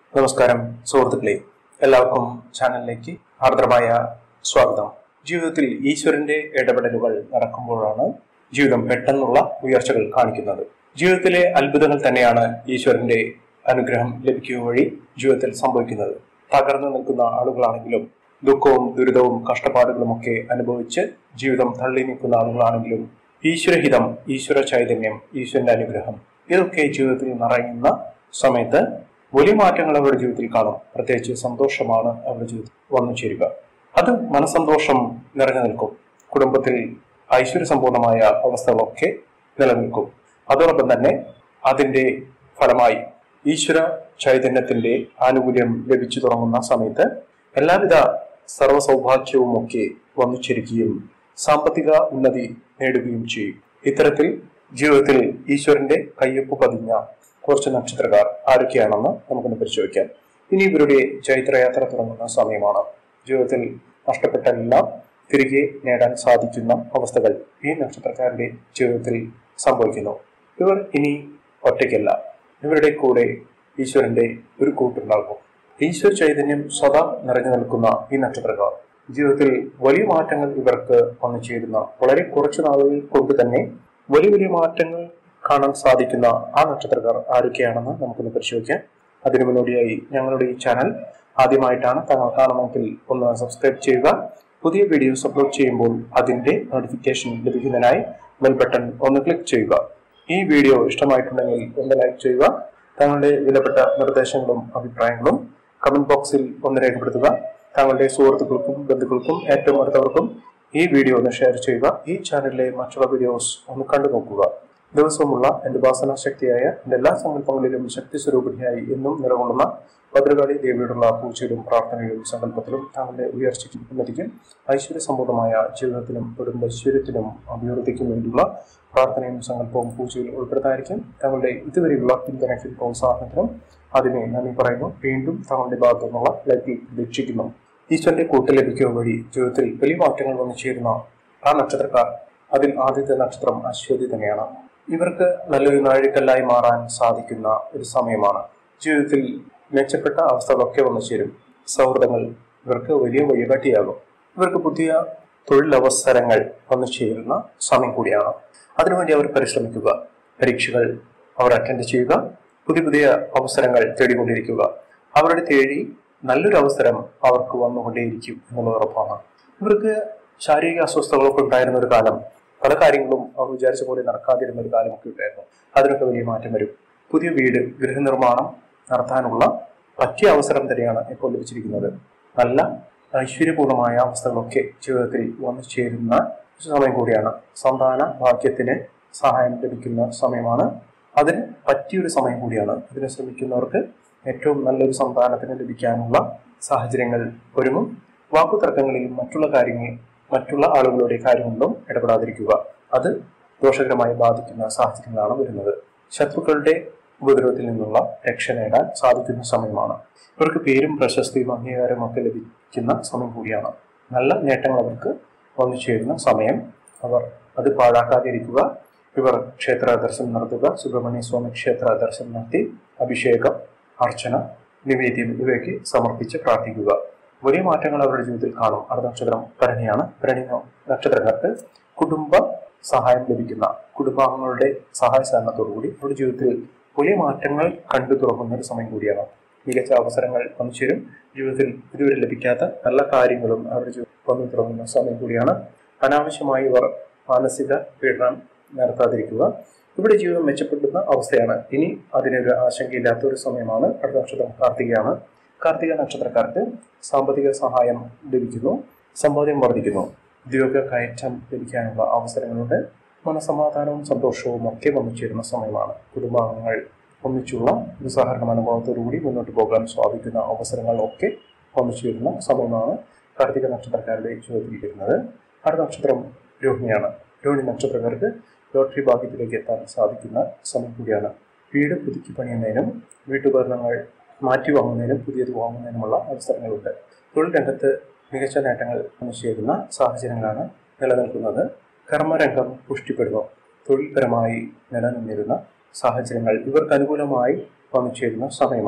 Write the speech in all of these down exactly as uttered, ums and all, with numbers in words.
നമസ്കാരം സുഹൃത്തുക്കളെ, എല്ലാവർക്കും ചാനലിലേക്ക് ആർദ്രമായ സ്വാഗതം. ജീവിതത്തിൽ ഈശ്വരന്റെ ഇടപെടലുകൾ നടക്കുമ്പോഴാണ് ജീവിതം പെട്ടെന്നുള്ള ഉയർച്ചകൾ കാണിക്കുന്നത്. ജീവിതത്തിലെ അത്ഭുതങ്ങൾ തന്നെയാണ് ഈശ്വരന്റെ അനുഗ്രഹം ലഭിക്കുക വഴി ജീവിതത്തിൽ സംഭവിക്കുന്നത്. തകർന്നു നിൽക്കുന്ന ആളുകളാണെങ്കിലും ദുഃഖവും ദുരിതവും കഷ്ടപ്പാടുകളും ഒക്കെ അനുഭവിച്ച് ജീവിതം തള്ളി നിൽക്കുന്ന ആളുകളാണെങ്കിലും ഈശ്വരഹിതം, ഈശ്വര ചൈതന്യം, ഈശ്വരന്റെ അനുഗ്രഹം ഇതൊക്കെ ജീവിതത്തിൽ നിറയുന്ന സമയത്ത് വലിയ മാറ്റങ്ങൾ അവരുടെ ജീവിതത്തിൽ കാണും. പ്രത്യേകിച്ച് സന്തോഷമാണ് അവരുടെ ജീവിതത്തിൽ വന്നു ചേരുക. അത് മനസ്സന്തോഷം നിറഞ്ഞു നിൽക്കും. കുടുംബത്തിൽ ഐശ്വര്യസമ്പൂർണമായ അവസ്ഥകളൊക്കെ നിലനിൽക്കും. അതോടൊപ്പം തന്നെ അതിന്റെ ഫലമായി ഈശ്വര ചൈതന്യത്തിന്റെ ആനുകൂല്യം ലഭിച്ചു തുടങ്ങുന്ന സമയത്ത് എല്ലാവിധ സർവ്വസൗഭാഗ്യവും ഒക്കെ വന്നു ചേരുകയും സാമ്പത്തിക ഉന്നതി നേടുകയും ചെയ്യും. ഇത്തരത്തിൽ ജീവിതത്തിൽ ഈശ്വരന്റെ കയ്യൊപ്പ് പതിഞ്ഞ കുറച്ച് നക്ഷത്രക്കാർ ആരൊക്കെയാണെന്ന് നമുക്കൊന്ന് പരിശോധിക്കാം. ഇനി ഇവരുടെ ചൈത്രയാത്ര തുടങ്ങുന്ന സമയമാണ്. ജീവിതത്തിൽ നഷ്ടപ്പെട്ടെല്ലാം തിരികെ നേടാൻ സാധിക്കുന്ന അവസ്ഥകൾ ഈ നക്ഷത്രക്കാരുടെ ജീവിതത്തിൽ സംഭവിക്കുന്നു. ഇവർ ഇനി ഒറ്റയ്ക്കല്ല, ഇവരുടെ കൂടെ ഈശ്വരന്റെ ഒരു കൂട്ടുണ്ടാകും. ഈശ്വര ചൈതന്യം സദാ നിറഞ്ഞു നിൽക്കുന്ന ഈ നക്ഷത്രക്കാർ ജീവിതത്തിൽ വലിയ മാറ്റങ്ങൾ ഇവർക്ക് വന്നു ചേരുന്ന, വളരെ കുറച്ചു നാളുകൾ കൊണ്ട് തന്നെ വലിയ വലിയ മാറ്റങ്ങൾ കാണാൻ സാധിക്കുന്ന ആ നക്ഷത്രക്കാർ ആരൊക്കെയാണെന്ന് നമുക്കൊന്ന് പരിശോധിക്കാം. അതിനു മുന്നോടിയായി ഞങ്ങളുടെ ഈ ചാനൽ ആദ്യമായിട്ടാണ് താങ്കൾ കാണുമെങ്കിൽ ഒന്ന് സബ്സ്ക്രൈബ് ചെയ്യുക. പുതിയ വീഡിയോസ് അപ്ലോഡ് ചെയ്യുമ്പോൾ അതിന്റെ നോട്ടിഫിക്കേഷൻ ലഭിക്കുന്നതിനായി ബെൽ ബട്ടൺ ഒന്ന് ക്ലിക്ക് ചെയ്യുക. ഈ വീഡിയോ ഇഷ്ടമായിട്ടുണ്ടെങ്കിൽ ഒന്ന് ലൈക്ക് ചെയ്യുക. താങ്കളുടെ വിലപ്പെട്ട നിർദ്ദേശങ്ങളും അഭിപ്രായങ്ങളും കമന്റ് ബോക്സിൽ ഒന്ന് രേഖപ്പെടുത്തുക. താങ്കളുടെ സുഹൃത്തുക്കൾക്കും ബന്ധുക്കൾക്കും ഏറ്റവും അടുത്തവർക്കും ഈ വീഡിയോ ഒന്ന് ഷെയർ ചെയ്യുക. ഈ ചാനലിലെ മറ്റുള്ള വീഡിയോസ് ഒന്ന് കണ്ടു നോക്കുക. ദിവസവുമുള്ള എന്റെ ഉപാസന ശക്തിയായ എന്റെ എല്ലാ സങ്കല്പങ്ങളിലും ശക്തി സ്വരൂപിണിയായി എന്നും നിലകൊള്ളുന്ന ഭദ്രകാളി ദേവിയോടുള്ള പൂജയിലും പ്രാർത്ഥനയിലും സങ്കല്പത്തിലും താങ്കളുടെ ഉയർച്ചയ്ക്കും ഉന്നതിക്കും ഐശ്വര്യസമ്പൂർണമായ ജീവിതത്തിനും കുടുംബൈശ്വര്യത്തിനും അഭിവൃദ്ധിക്കും വേണ്ടിയുള്ള പ്രാർത്ഥനയും സങ്കല്പവും പൂജയിൽ ഉൾപ്പെടുത്തായിരിക്കും. താങ്കളുടെ ഇതുവരെയുള്ള പിന്തുണയ്ക്കും പ്രോത്സാഹനത്തിനും അതിനെ നന്ദി പറയുന്നു. വീണ്ടും താങ്കളുടെ ഭാഗത്തു നിന്നുള്ള ലൈക്കിൽ പ്രതീക്ഷിക്കുന്നു. ഈശ്വരന്റെ കൂട്ട് ലഭിക്കുക വഴി ജീവിതത്തിൽ വലിയ മാറ്റങ്ങൾ വന്നു ചേരുന്ന ആ നക്ഷത്രക്കാർ, അതിൽ ആദ്യത്തെ നക്ഷത്രം അശ്വതി തന്നെയാണ്. ഇവർക്ക് നല്ലൊരു നാഴികക്കല്ലായി മാറാൻ സാധിക്കുന്ന ഒരു സമയമാണ്. ജീവിതത്തിൽ മെച്ചപ്പെട്ട അവസ്ഥകളൊക്കെ വന്നു ചേരും. സൗഹൃദങ്ങൾ ഇവർക്ക് വലിയ വഴികാട്ടിയാകും. ഇവർക്ക് പുതിയ തൊഴിലവസരങ്ങൾ വന്നു ചേരുന്ന സമയം കൂടിയാണ്. അതിനുവേണ്ടി അവർ പരിശ്രമിക്കുക. പരീക്ഷകൾ അവർ അറ്റൻഡ് ചെയ്യുക. പുതിയ പുതിയ അവസരങ്ങൾ തേടിക്കൊണ്ടിരിക്കുക. അവരുടെ തേടി നല്ലൊരു അവസരം അവർക്ക് വന്നുകൊണ്ടേയിരിക്കും എന്നുള്ളത് ഉറപ്പാണ്. ഇവർക്ക് ശാരീരിക അസ്വസ്ഥതകളൊക്കെ ഉണ്ടായിരുന്ന ഒരു കാലം, പല കാര്യങ്ങളും അവർ വിചാരിച്ച പോലെ നടക്കാതിരുന്ന ഒരു കാലമൊക്കെ ഉണ്ടായിരുന്നു. അതിനൊക്കെ വലിയ മാറ്റം വരും. പുതിയ വീട്, ഗൃഹനിർമ്മാണം നടത്താനുള്ള പറ്റിയ അവസരം തന്നെയാണ് ഇപ്പോൾ ലഭിച്ചിരിക്കുന്നത്. നല്ല ഐശ്വര്യപൂർണമായ അവസ്ഥകളൊക്കെ ജീവിതത്തിൽ വന്നു ചേരുന്ന സമയം കൂടിയാണ്. സന്താന ഭാഗ്യത്തിന് സഹായം ലഭിക്കുന്ന സമയമാണ്. അതിന് പറ്റിയൊരു സമയം കൂടിയാണ്. അതിന് ശ്രമിക്കുന്നവർക്ക് ഏറ്റവും നല്ലൊരു സന്താനത്തിന് ലഭിക്കാനുള്ള സാഹചര്യങ്ങൾ ഒരുങ്ങും. വാക്കുതർക്കങ്ങളിലും മറ്റുള്ള കാര്യങ്ങൾ മറ്റുള്ള ആളുകളുടെ കാര്യങ്ങളിലും ഇടപെടാതിരിക്കുക. അത് ദോഷകരമായി ബാധിക്കുന്ന സാഹചര്യങ്ങളാണ് വരുന്നത്. ശത്രുക്കളുടെ ഉപദ്രവത്തിൽ നിന്നുള്ള രക്ഷ നേടാൻ സാധിക്കുന്ന സമയമാണ്. ഇവർക്ക് പേരും പ്രശസ്തിയും അംഗീകാരവും ഒക്കെ ലഭിക്കുന്ന സമയം കൂടിയാണ്. നല്ല നേട്ടങ്ങൾ അവർക്ക് വന്നു ചേരുന്ന സമയം. അവർ അത് പാഴാക്കാതിരിക്കുക. ഇവർ ക്ഷേത്ര ദർശനം നടത്തുക. സുബ്രഹ്മണ്യ സ്വാമി ക്ഷേത്ര ദർശനം നടത്തി അഭിഷേകം, അർച്ചന, നിവേദ്യം ഇവയ്ക്ക് സമർപ്പിച്ച് പ്രാർത്ഥിക്കുക. വലിയ മാറ്റങ്ങൾ അവരുടെ ജീവിതത്തിൽ കാണും. അടുത്ത നക്ഷത്രം ഭരണിയാണ്. ഭരണി നക്ഷത്രക്കാർക്ക് കുടുംബ സഹായം ലഭിക്കുന്ന, കുടുംബാംഗങ്ങളുടെ സഹായ സഹകരണത്തോടുകൂടി അവരുടെ ജീവിതത്തിൽ വലിയ മാറ്റങ്ങൾ കണ്ടു തുറക്കുന്ന ഒരു സമയം കൂടിയാണ്. മികച്ച അവസരങ്ങൾ വന്നു ചേരും. ജീവിതത്തിൽ ഇതുവരെ ലഭിക്കാത്ത നല്ല കാര്യങ്ങളും അവരുടെ ജീവിതത്തിൽ വന്നു തുടങ്ങുന്ന സമയം കൂടിയാണ്. അനാവശ്യമായി ഇവർ മാനസിക പീഡനം നടത്താതിരിക്കുക. ഇവിടെ ജീവിതം മെച്ചപ്പെടുന്ന അവസ്ഥയാണ്. ഇനി അതിനൊരു ആശങ്കയില്ലാത്ത ഒരു സമയമാണ്. അടുത്ത നക്ഷത്രം കാർത്തികയാണ്. കാർത്തിക നക്ഷത്രക്കാർക്ക് സാമ്പത്തിക സഹായം ലഭിക്കുന്നു. സമ്പാദ്യം വർദ്ധിക്കുന്നു. ഉദ്യോഗ കയറ്റം ലഭിക്കാനുള്ള അവസരങ്ങളുണ്ട്. മനസമാധാനവും സന്തോഷവും ഒക്കെ വന്നു ചേരുന്ന സമയമാണ്. കുടുംബാംഗങ്ങൾ ഒന്നിച്ചുള്ള ഒരു സഹകരണ മനോഭാവത്തോടുകൂടി മുന്നോട്ട് പോകാൻ സാധിക്കുന്ന അവസരങ്ങളൊക്കെ വന്നു ചേരുന്ന സമയമാണ് കാർത്തിക നക്ഷത്രക്കാരുടെ ജീവിതത്തിൽ വരുന്നത്. അടുത്ത നക്ഷത്രം രോഹിണിയാണ്. രോഹിണി നക്ഷത്രക്കാർക്ക് ലോട്ടറി ഭാഗ്യത്തിലേക്ക് എത്താൻ സാധിക്കുന്ന സമയം കൂടിയാണ്. വീട് പുതുക്കി പണിയുന്നതിനും വീട്ടുപകരണങ്ങൾ മാറ്റി വാങ്ങുന്നതിനും പുതിയത് വാങ്ങുന്നതിനുമുള്ള അവസരങ്ങളുണ്ട്. തൊഴിൽ രംഗത്ത് മികച്ച നേട്ടങ്ങൾ വന്നു ചേരുന്ന സാഹചര്യങ്ങളാണ് നിലനിൽക്കുന്നത്. കർമ്മരംഗം പുഷ്ടിപ്പെടുന്നു. തൊഴിൽപരമായി നിലനിന്നിരുന്ന സാഹചര്യങ്ങൾ ഇവർക്ക് അനുകൂലമായി വന്നു ചേരുന്ന സമയമാണ്.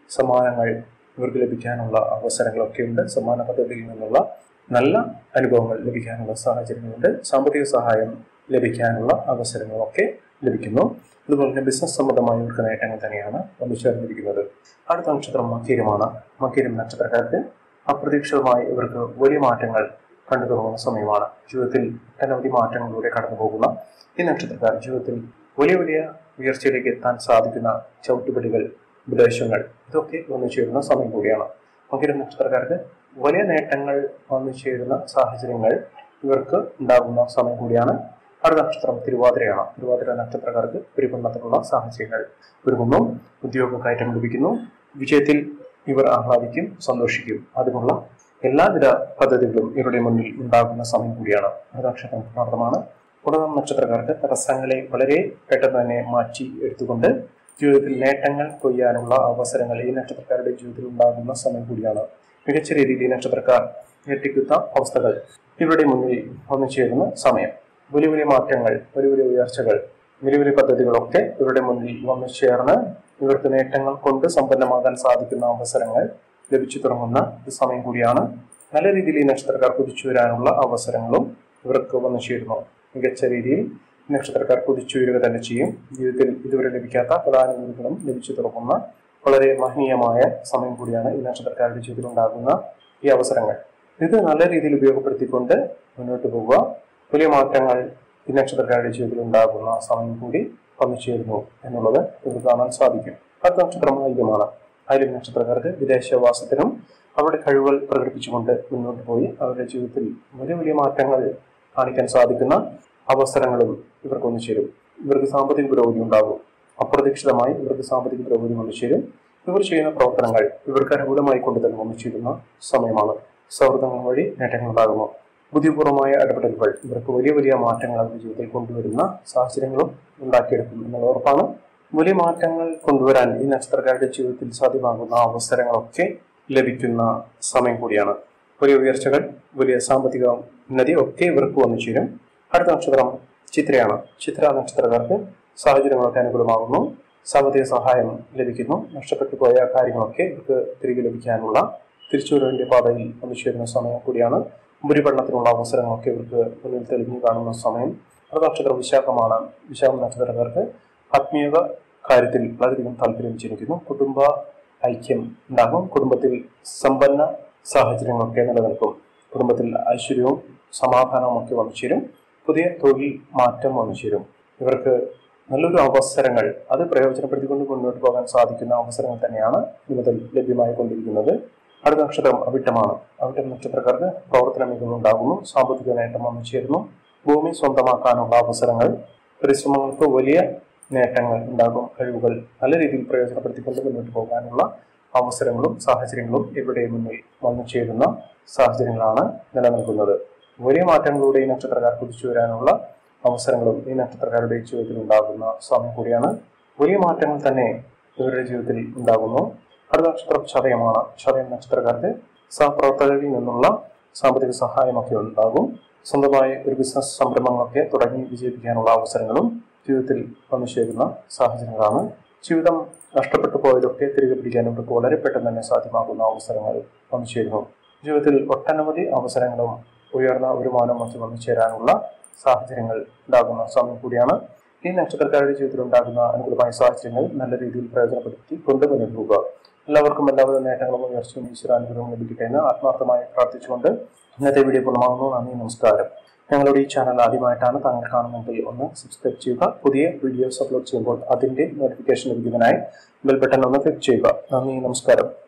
സമ്മാനങ്ങൾ ഇവർക്ക് ലഭിക്കാനുള്ള അവസരങ്ങളൊക്കെ ഉണ്ട്. സമ്മാന പദ്ധതിയിൽ നിന്നുള്ള നല്ല അനുഭവങ്ങൾ ലഭിക്കാനുള്ള സാഹചര്യങ്ങളുണ്ട്. സാമ്പത്തിക സഹായം ലഭിക്കാനുള്ള അവസരങ്ങളൊക്കെ ലഭിക്കുന്നു. അതുപോലെ തന്നെ ബിസിനസ് സംബന്ധമായ ഇവർക്ക് നേട്ടങ്ങൾ തന്നെയാണ് വന്നു ചേർന്നിരിക്കുന്നത്. അടുത്ത നക്ഷത്രം മകീരമാണ്. മകീരം നക്ഷത്രക്കാർക്ക് അപ്രതീക്ഷിതമായി ഇവർക്ക് വലിയ മാറ്റങ്ങൾ കണ്ടു തുടങ്ങുന്ന സമയമാണ്. ജീവിതത്തിൽ ഒട്ടനവധി മാറ്റങ്ങളിലൂടെ കടന്നു പോകുന്ന ഈ നക്ഷത്രക്കാർ ജീവിതത്തിൽ വലിയ വലിയ ഉയർച്ചയിലേക്ക് എത്താൻ സാധിക്കുന്ന ചവിട്ടുപടികൾ, ഉപദേശങ്ങൾ ഇതൊക്കെ വന്നു ചേരുന്ന സമയം കൂടിയാണ്. മകീരം നക്ഷത്രക്കാർക്ക് വലിയ നേട്ടങ്ങൾ വന്നു ചേരുന്ന സാഹചര്യങ്ങൾ ഇവർക്ക് ഉണ്ടാകുന്ന സമയം കൂടിയാണ്. അടുത്ത നക്ഷത്രം തിരുവാതിരയാണ്. തിരുവാതിര നക്ഷത്രക്കാർക്ക് പരിപൂർണത്തിലുള്ള സാഹചര്യങ്ങൾ ഒരുങ്ങുന്നു. ഉദ്യോഗ കയറ്റം ലഭിക്കുന്നു. വിജയത്തിൽ ഇവർ ആഹ്ലാദിക്കും, സന്തോഷിക്കും. അതിനുള്ള എല്ലാവിധ പദ്ധതികളും ഇവരുടെ മുന്നിൽ ഉണ്ടാകുന്ന സമയം കൂടിയാണ്. അടുത്ത നക്ഷത്രം പ്രാർത്ഥമാണ്. പുണർന്നം നക്ഷത്രക്കാർക്ക് തടസ്സങ്ങളെ വളരെ പെട്ടെന്ന് തന്നെ മാറ്റി എടുത്തുകൊണ്ട് ജീവിതത്തിൽ നേട്ടങ്ങൾ കൊയ്യാനുള്ള അവസരങ്ങൾ ഈ നക്ഷത്രക്കാരുടെ ജീവിതത്തിൽ ഉണ്ടാകുന്ന സമയം കൂടിയാണ്. മികച്ച രീതിയിൽ ഈ നക്ഷത്രക്കാർ ഞെട്ടിക്കുന്ന അവസ്ഥകൾ ഇവരുടെ മുന്നിൽ വന്നു ചേരുന്ന സമയം. വലിയ വലിയ മാറ്റങ്ങൾ, വലിയ വലിയ ഉയർച്ചകൾ, വലിയ വലിയ പദ്ധതികളൊക്കെ ഇവരുടെ മുന്നിൽ വന്നു ചേർന്ന് ഇവർക്ക് നേട്ടങ്ങൾ കൊണ്ട് സമ്പന്നമാകാൻ സാധിക്കുന്ന അവസരങ്ങൾ ലഭിച്ചു തുടങ്ങുന്ന ഒരു സമയം കൂടിയാണ്. നല്ല രീതിയിൽ ഈ നക്ഷത്രക്കാർ കുതിച്ചു വരാനുള്ള അവസരങ്ങളും ഇവർക്ക് വന്നു ചേരുന്നു. മികച്ച രീതിയിൽ നക്ഷത്രക്കാർ കുതിച്ചുയരുക തന്നെ ചെയ്യും. ജീവിതത്തിൽ ഇതുവരെ ലഭിക്കാത്ത പല അനുഭവങ്ങളും ലഭിച്ചു തുടങ്ങുന്ന വളരെ മഹനീയമായ സമയം കൂടിയാണ് ഈ നക്ഷത്രക്കാരുടെ ജീവിതത്തിൽ ഉണ്ടാകുന്ന ഈ അവസരങ്ങൾ. ഇത് നല്ല രീതിയിൽ ഉപയോഗപ്പെടുത്തിക്കൊണ്ട് മുന്നോട്ട് പോവുക. വലിയ മാറ്റങ്ങൾ ഈ നക്ഷത്രക്കാരുടെ ജീവിതത്തിൽ ഉണ്ടാകുന്ന സമയം കൂടി വന്നു ചേരുന്നു എന്നുള്ളത് ഇവർ കാണാൻ സാധിക്കും. അടുത്ത നക്ഷത്രം ആയില്യമാണ്. ആയില്യം നക്ഷത്രക്കാർക്ക് വിദേശവാസത്തിനും അവരുടെ കഴിവുകൾ പ്രകടിപ്പിച്ചുകൊണ്ട് മുന്നോട്ട് പോയി അവരുടെ ജീവിതത്തിൽ വലിയ വലിയ മാറ്റങ്ങൾ കാണിക്കാൻ സാധിക്കുന്ന അവസരങ്ങളും ഇവർക്ക് വന്നു ചേരും. ഇവർക്ക് സാമ്പത്തിക പുരോഗതി ഉണ്ടാകും. അപ്രതീക്ഷിതമായി ഇവർക്ക് സാമ്പത്തിക പുരോഗതി വന്നു ചേരും. ഇവർ ചെയ്യുന്ന പ്രവർത്തനങ്ങൾ ഇവർക്ക് അനുകൂലമായി കൊണ്ട് തന്നെ വന്നു ചേരുന്ന സമയമാണ്. സൗഹൃദങ്ങൾ വഴി നേട്ടങ്ങൾ ഉണ്ടാകുന്നു. ബുദ്ധിപൂർവമായ ഇടപെടലുകൾ ഇവർക്ക് വലിയ വലിയ മാറ്റങ്ങൾ അവരുടെ ജീവിതത്തിൽ കൊണ്ടുവരുന്ന സാഹചര്യങ്ങളും ഉണ്ടാക്കിയെടുക്കും എന്നുള്ള ഉറപ്പാണ്. വലിയ മാറ്റങ്ങൾ കൊണ്ടുവരാൻ ഈ നക്ഷത്രക്കാരുടെ ജീവിതത്തിൽ സാധ്യമാകുന്ന അവസരങ്ങളൊക്കെ ലഭിക്കുന്ന സമയം കൂടിയാണ്. വലിയ ഉയർച്ചകൾ, വലിയ സാമ്പത്തിക ഉന്നതി ഒക്കെ ഇവർക്ക് വന്നു ചേരും. അടുത്ത നക്ഷത്രം ചിത്രയാണ്. ചിത്ര നക്ഷത്രക്കാർക്ക് സാഹചര്യങ്ങളൊക്കെ അനുകൂലമാകുന്നു. സാമ്പത്തിക സഹായം ലഭിക്കുന്നു. നഷ്ടപ്പെട്ടു പോയ കാര്യങ്ങളൊക്കെ ഇവർക്ക് തിരികെ ലഭിക്കാനുള്ള തിരിച്ചുവരവിന്റെ പാതയിൽ വന്നു ചേരുന്ന സമയം കൂടിയാണ്. ഉപരിപഠനത്തിനുള്ള അവസരങ്ങളൊക്കെ ഇവർക്ക് മുന്നിൽ തെളിഞ്ഞു കാണുന്ന സമയം. അടുത്ത നക്ഷത്രം വിശാഖമാണ്. വിശാഖം നക്ഷത്രക്കാർക്ക് ആത്മീയ കാര്യത്തിൽ വളരെയധികം താല്പര്യം ജനിക്കുന്നു. കുടുംബ ഐക്യം ഉണ്ടാകും. കുടുംബത്തിൽ സമ്പന്ന സാഹചര്യങ്ങളൊക്കെ നിലനിൽക്കും. കുടുംബത്തിൽ ഐശ്വര്യവും സമാധാനവും ഒക്കെ വന്നു ചേരും. പുതിയ തൊഴിൽ മാറ്റം വന്നു ചേരും. ഇവർക്ക് നല്ലൊരു അവസരങ്ങൾ അത് പ്രയോജനപ്പെടുത്തിക്കൊണ്ട് മുന്നോട്ട് പോകാൻ സാധിക്കുന്ന അവസരങ്ങൾ തന്നെയാണ് ഇതുമുതൽ ലഭ്യമായി കൊണ്ടിരിക്കുന്നത്. അടുത്ത നക്ഷത്രം അവിട്ടമാണ്. അവിട്ടം നക്ഷത്രക്കാർക്ക് പ്രവർത്തന മികവുണ്ടാകുന്നു. സാമ്പത്തിക നേട്ടം വന്നു ചേരുന്നു. ഭൂമി സ്വന്തമാക്കാനുള്ള അവസരങ്ങൾ, പരിശ്രമങ്ങൾക്ക് വലിയ നേട്ടങ്ങൾ ഉണ്ടാകും. കഴിവുകൾ നല്ല രീതിയിൽ പ്രയോജനപ്പെടുത്തിക്കൊണ്ട് മുന്നോട്ട് പോകാനുള്ള അവസരങ്ങളും സാഹചര്യങ്ങളും ഇവിടെ മുന്നിൽ വന്നു ചേരുന്ന സാഹചര്യങ്ങളാണ് നിലനിൽക്കുന്നത്. വലിയ മാറ്റങ്ങളിലൂടെ ഈ നക്ഷത്രക്കാർ കുതിച്ചു വരാനുള്ള അവസരങ്ങളും ഈ നക്ഷത്രക്കാരുടെ ജീവിതത്തിൽ ഉണ്ടാകുന്ന സമയം കൂടിയാണ്. വലിയ മാറ്റങ്ങൾ തന്നെ ഇവരുടെ ജീവിതത്തിൽ ഉണ്ടാകുന്നു. അടുത്ത നക്ഷത്രം ചതയമാണ്. ചതയം നക്ഷത്രക്കാർക്ക് സഹപ്രവർത്തകരിൽ നിന്നുള്ള സാമ്പത്തിക സഹായമൊക്കെ ഉണ്ടാകും. സ്വന്തമായി ഒരു ബിസിനസ് സംരംഭങ്ങളൊക്കെ തുടങ്ങി വിജയിപ്പിക്കാനുള്ള അവസരങ്ങളും ജീവിതത്തിൽ വന്നു ചേരുന്ന സാഹചര്യങ്ങളാണ്. ജീവിതം നഷ്ടപ്പെട്ടു പോയതൊക്കെ തിരികെ പിടിക്കാൻ ഇവർക്ക് വളരെ പെട്ടെന്ന് തന്നെ സാധ്യമാകുന്ന അവസരങ്ങൾ വന്നു ചേരുന്നു. ജീവിതത്തിൽ ഒട്ടനവധി അവസരങ്ങളും ഉയർന്ന വരുമാനം ഒക്കെ വന്നു ചേരാനുള്ള സാഹചര്യങ്ങൾ ഉണ്ടാകുന്ന സമയം കൂടിയാണ്. ഈ നക്ഷത്രക്കാരുടെ ജീവിതത്തിൽ ഉണ്ടാകുന്ന അനുകൂലമായ സാഹചര്യങ്ങൾ നല്ല രീതിയിൽ പ്രയോജനപ്പെടുത്തി കൊണ്ട് മുന്നോട്ട് പോകുക. എല്ലാവർക്കും എല്ലാവരും നേട്ടങ്ങളും ഉയർച്ചയും ഈശ്വരാനുഗ്രഹവും ലഭിക്കട്ടെ എന്ന് ആത്മാർത്ഥമായി പ്രാർത്ഥിച്ചുകൊണ്ട് ഇന്നത്തെ വീഡിയോ പൂർണ്ണമാകുന്നു. നന്ദി, നമസ്കാരം. ഞങ്ങളുടെ ഈ ചാനൽ ആദ്യമായിട്ടാണ് താങ്കൾ കാണുന്നതെങ്കിൽ ഒന്ന് സബ്സ്ക്രൈബ് ചെയ്യുക. പുതിയ വീഡിയോസ് അപ്ലോഡ് ചെയ്യുമ്പോൾ അതിന്റെ നോട്ടിഫിക്കേഷൻ ലഭിക്കുന്നതിനായി ബെൽ ബട്ടൺ ഒന്ന് ക്ലിക്ക് ചെയ്യുക. നന്ദി, നമസ്കാരം.